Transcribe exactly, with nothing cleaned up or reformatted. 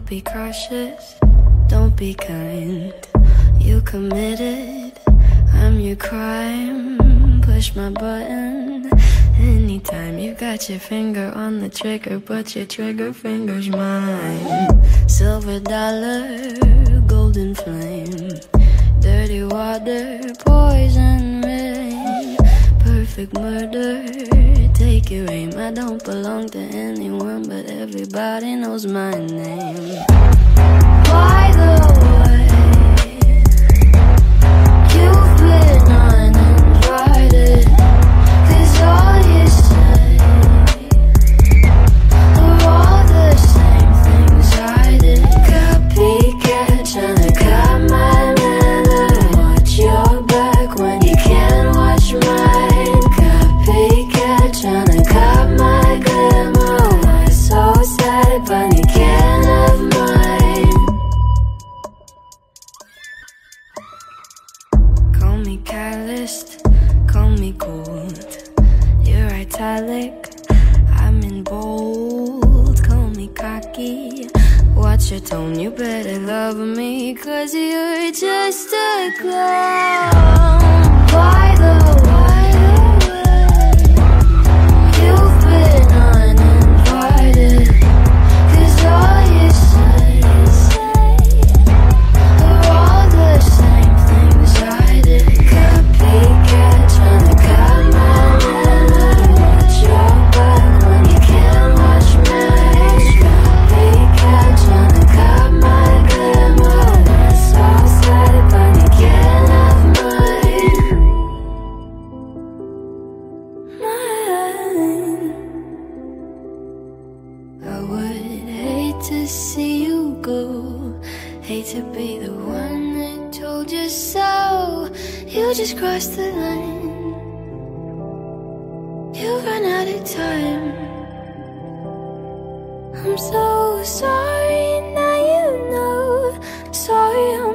be cautious, don't be kind. You committed, I'm your crime. Push my button anytime. You got your finger on the trigger, but your trigger finger's mine. Silver dollar, golden flame, dirty water, poison rain, perfect murder, take your aim. I don't belong to anyone, but everybody knows my name. By the way, you've been uninvited, 'cause all you say are all the same things I did. Copycat, tryna cut my manner. Watch your back when you can't watch mine. Copycat, tryna cut my glamour. Why so sad, but you can't have mine. Call me calloused, call me cold. You're italic, I'm in bold. Call me cocky, watch your tone. You better love me, 'cause you're just a clown. By the way, you've been uninvited, 'cause all you say are all the same things I did. Copycat, tryna cut my manner. Watch your back when you can't watch mine. Copycat, tryna cut my glamour. That's so sad, but you can't have mine. Mine. I would hate to see you go, hate to be the one that told you so. You just crossed the line, you ran out of time. I'm so sorry, now you know. Sorry, I'm